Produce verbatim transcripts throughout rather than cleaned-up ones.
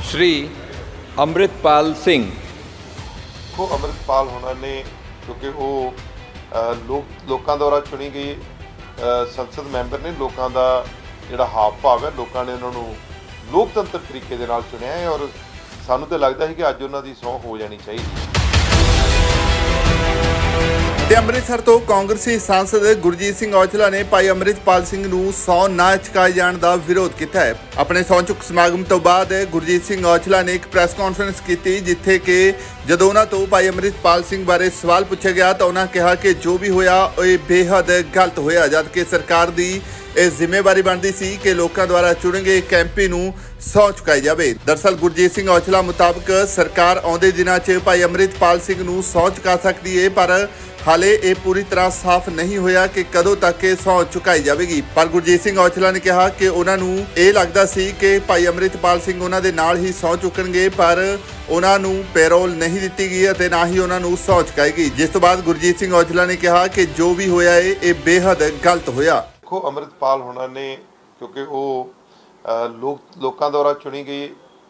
श्री ਅੰਮ੍ਰਿਤਪਾਲ ਸਿੰਘ। वो ਅੰਮ੍ਰਿਤਪਾਲ होना ने क्योंकि वो लोग लोगों द्वारा चुनी गई संसद मैंबर ने, लोगों का जिहड़ा हाव भाव है, लोगों ने उन्होंने लोकतंत्र तरीके दे नाल चुनिया है और सानू तो लगता है कि अज उन्हों की सौं हो जानी चाहिए। ਤੇ ਅੰਮ੍ਰਿਤਸਰ ਤੋਂ ਕਾਂਗਰਸੀ ਸਾਂਸਦ ਗੁਰਜੀਤ ਸਿੰਘ ਔਜਲਾ ਨੇ ਭਾਈ ਅੰਮ੍ਰਿਤਪਾਲ ਸਿੰਘ ਨੂੰ ਸਹੁੰ ਨਾ ਚੁਕਾਏ ਜਾਣ ਦਾ ਵਿਰੋਧ ਕੀਤਾ ਹੈ। ਆਪਣੇ ਸਹੁੰ ਚੁੱਕ ਸਮਾਗਮ ਤੋਂ ਬਾਅਦ ਗੁਰਜੀਤ ਸਿੰਘ ਔਜਲਾ ਨੇ ਇੱਕ ਪ੍ਰੈਸ ਕਾਨਫਰੰਸ ਕੀਤੀ, ਜਿੱਥੇ ਕਿ ਜਦੋਂ ਉਹਨਾਂ ਤੋਂ ਭਾਈ ਅੰਮ੍ਰਿਤਪਾਲ ਸਿੰਘ ਬਾਰੇ ਸਵਾਲ ਪੁੱਛਿਆ ਗਿਆ ਤਾਂ ਉਹਨਾਂ ਕਿਹਾ ਕਿ ਜੋ ਵੀ ਹੋਇਆ ਇਹ ਬੇਹੱਦ ਗਲਤ ਹੋਇਆ, ਜਦਕਿ ਸਰਕਾਰ ਦੀ ਇਹ ਜ਼ਿੰਮੇਵਾਰੀ ਬਣਦੀ ਸੀ ਕਿ ਲੋਕਾਂ ਦੁਆਰਾ ਚੁਣੇ ਗਏ ਇੱਕ ਐਮਪੀ ਨੂੰ ਸਹੁੰ ਚੁਕਾਈ ਜਾਵੇ। ਦਰਅਸਲ ਗੁਰਜੀਤ ਸਿੰਘ ਔਜਲਾ ਮੁਤਾਬਕ ਸਰਕਾਰ ਆਉਂਦੇ ਦਿਨਾਂ 'ਚ ਭਾਈ ਅੰਮ੍ਰਿਤਪਾਲ ਸਿੰਘ ਨੂੰ ਸਹੁੰ ਚੁਕਾ ਸਕਦੀ ਹੈ, ਪਰ ਹਾਲੇ ਇਹ ਪੂਰੀ ਤਰ੍ਹਾਂ ਸਾਫ਼ ਨਹੀਂ ਹੋਇਆ ਕਿ ਕਦੋਂ ਤੱਕ ਇਹ ਸਹੁੰ ਚੁਕਾਈ ਜਾਵੇਗੀ। ਪਰ ਗੁਰਜੀਤ ਸਿੰਘ ਔਜਲਾ ਨੇ ਕਿਹਾ ਕਿ ਉਹਨਾਂ ਨੂੰ ਇਹ ਲੱਗਦਾ ਸੀ ਕਿ ਭਾਈ ਅੰਮ੍ਰਿਤਪਾਲ ਸਿੰਘ ਉਹਨਾਂ ਦੇ ਨਾਲ ਹੀ ਸਹੁੰ ਚੁੱਕਣਗੇ, ਪਰ ਉਹਨਾਂ ਨੂੰ ਪੈਰੋਲ ਨਹੀਂ ਦਿੱਤੀ ਗਈ ਅਤੇ ਨਾ ਹੀ ਉਹਨਾਂ ਨੂੰ ਸਹੁੰ ਚੁਕਾਈ ਗਈ। ਜਿਸ ਤੋਂ ਬਾਅਦ ਗੁਰਜੀਤ ਸਿੰਘ ਔਜਲਾ ਨੇ ਕਿਹਾ ਕਿ ਜੋ ਵੀ ਹੋਇਆ ਹੈ ਇਹ ਬੇਹੱਦ ਗਲਤ ਹੋਇਆ। देखो ਅੰਮ੍ਰਿਤਪਾਲ होना ने क्योंकि वो लोग लोगों द्वारा चुनी गई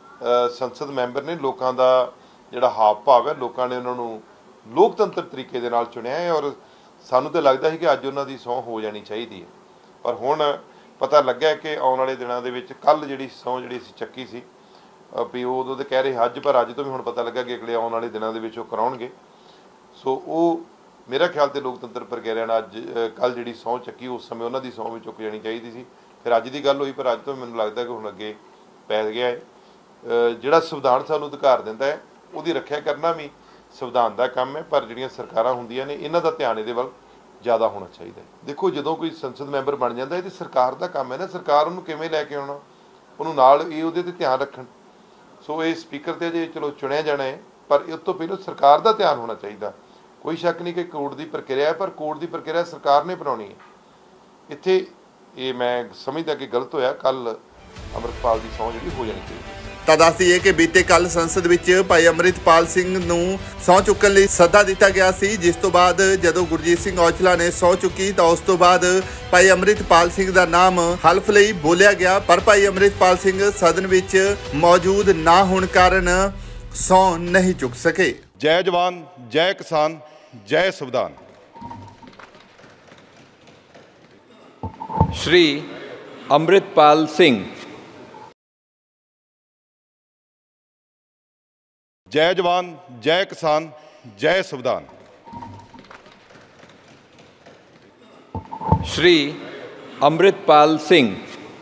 संसद मैंबर ने, लोगों का जिहड़ा हाव भाव है, लोगों ने उन्होंने लोकतंत्र तरीके दे नाल चुनिया है और सानू तो लगता है कि अज उन्हों की सौं हो जानी चाहिए। पर हुण पता लग्या कि आने वाले दिनों के विच कल जिहड़ी सौं जिहड़ी असीं चक्की सी भी उदों तो कह रहे अज, पर अज तो भी हुण पता लग्या कि अगले आने वाले दिनों के विच वो कराउणगे। सो वो मेरा ख्याल तो लोकतंत्र प्रक्रिया ने अज कल जी सौं चक्की उस समय उन्होंने सौं भी चुक जानी चाहिए सी, फिर अज की गल हुई, पर अज तो मैनूं लगता कि हुण अगे पै गया है। जिहड़ा संविधान सानूं अधिकार दिंदा है उहदी रखिया करना भी संविधान का काम है, पर जिहड़ियां सरकारां हुंदियां ने इन्हां दा ध्यान इहदे वल ज़्यादा होना चाहिए। देखो जदों कोई संसद मैंबर बन जाता है तो सरकार का काम है ना, सरकार उन्होंने किवें लैके आउणा, उन्होंने नाल ये उहदे ते ध्यान रखण। सो ये स्पीकर ते जे चलो चुनिया जाना है, पर इस तो पहलों सरकार का ध्यान होना चाहिए। कोई शक नहीं कि कोर्ट की प्रक्रिया है, पर कोर्ट की प्रक्रिया सरकार ने बनानी है। इत्थे ये मैं समझदा कि गलत होया, कल ਅੰਮ੍ਰਿਤਪਾਲ की सौं जिहड़ी हो जानी चाहिए। ਤਾਂ ਦੱਸ ਦਈਏ ਕਿ ਬੀਤੇ ਕੱਲ ਸੰਸਦ ਵਿੱਚ ਭਾਈ ਅੰਮ੍ਰਿਤਪਾਲ ਸਿੰਘ ਨੂੰ ਸਹੁੰ ਚੁੱਕਣ ਲਈ ਸੱਦਾ ਦਿੱਤਾ ਗਿਆ ਸੀ, ਜਿਸ ਤੋਂ ਬਾਅਦ ਜਦੋਂ ਗੁਰਜੀਤ ਸਿੰਘ ਔਜਲਾ ਨੇ ਸਹੁੰ ਚੁੱਕੀ ਤਾਂ ਉਸ ਤੋਂ ਬਾਅਦ ਭਾਈ ਅੰਮ੍ਰਿਤਪਾਲ ਸਿੰਘ ਦਾ ਨਾਮ ਹਲਫ ਲਈ ਬੋਲਿਆ ਗਿਆ, ਪਰ ਭਾਈ ਅੰਮ੍ਰਿਤਪਾਲ ਸਿੰਘ ਸਦਨ ਵਿੱਚ ਮੌਜੂਦ ਨਾ ਹੋਣ ਕਾਰਨ ਸਹੁੰ ਨਹੀਂ ਚੁੱਕ ਸਕੇ। जय जवान जय किसान जय संविधान। श्री ਅੰਮ੍ਰਿਤਪਾਲ ਸਿੰਘ। जय जवान जय किसान जय संविधान। श्री ਅੰਮ੍ਰਿਤਪਾਲ ਸਿੰਘ।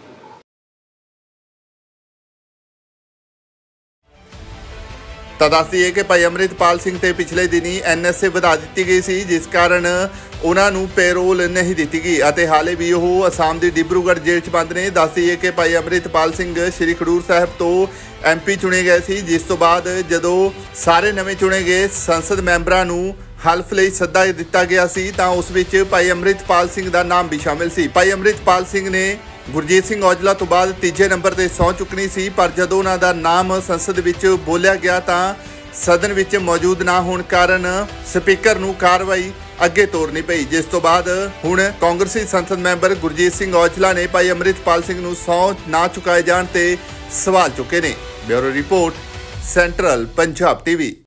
ਤਾਂ ਦੱਸ ਦਈਏ ਕਿ ਭਾਈ ਅੰਮ੍ਰਿਤਪਾਲ ਸਿੰਘ ਤੇ ਪਿਛਲੇ ਦਿਨੀ ਐਨ ਐਸ ਏ ਵਧਾ ਦਿੱਤੀ ਗਈ ਸੀ, ਜਿਸ ਕਾਰਨ ਉਹਨਾਂ ਨੂੰ ਪੈਰੋਲ ਨਹੀਂ ਦਿੱਤੀ ਗਈ ਅਤੇ ਹਾਲੇ ਵੀ ਉਹ ਅਸਾਮ ਦੀ ਡਿਬਰੂਗੜ੍ਹ ਜੇਲ੍ਹ 'ਚ ਬੰਦ ਨੇ। ਦੱਸ ਦਈਏ ਕਿ ਭਾਈ ਅੰਮ੍ਰਿਤਪਾਲ ਸਿੰਘ ਸ਼੍ਰੀ ਖਡੂਰ ਸਾਹਿਬ ਤੋਂ ਐਮ ਪੀ ਚੁਣੇ ਗਏ ਸੀ, ਜਿਸ ਤੋਂ ਬਾਅਦ ਜਦੋਂ ਸਾਰੇ ਨਵੇਂ ਚੁਣੇ ਗਏ ਸੰਸਦ ਮੈਂਬਰਾਂ ਨੂੰ ਹਲਫ ਲਈ ਸੱਦਾ ਦਿੱਤਾ ਗਿਆ ਸੀ ਤਾਂ ਉਸ ਵਿੱਚ ਭਾਈ ਅੰਮ੍ਰਿਤਪਾਲ ਸਿੰਘ ਦਾ ਨਾਮ ਵੀ ਸ਼ਾਮਿਲ ਸੀ। ਭਾਈ ਅੰਮ੍ਰਿਤਪਾਲ ਸਿੰਘ ਨੇ ਗੁਰਜੀਤ ਸਿੰਘ ਔਜਲਾ ਤੋਂ ਬਾਅਦ ਤੀਜੇ ਨੰਬਰ ਤੇ ਸਹੁੰ ਚੁੱਕਣੀ ਸੀ, ਪਰ ਜਦੋਂ ਉਹਨਾਂ ਦਾ ਨਾਮ ਸੰਸਦ ਵਿੱਚ ਬੋਲਿਆ ਗਿਆ ਤਾਂ ਸਦਨ ਵਿੱਚ ਮੌਜੂਦ ਨਾ ਹੋਣ ਕਾਰਨ ਸਪੀਕਰ ਨੂੰ ਕਾਰਵਾਈ ਅੱਗੇ ਤੋਰਨੀ ਪਈ, ਜਿਸ ਤੋਂ ਬਾਅਦ ਹੁਣ ਕਾਂਗਰਸੀ ਸੰਸਦ ਮੈਂਬਰ ਗੁਰਜੀਤ ਸਿੰਘ ਔਜਲਾ ਨੇ ਭਾਈ ਅੰਮ੍ਰਿਤਪਾਲ ਸਿੰਘ ਨੂੰ ਸਹੁੰ ਨਾ ਚੁਕਾਏ ਜਾਣ ਤੇ ਸਵਾਲ ਚੁੱਕੇ ਨੇ। Bureau report, central Punjab TV.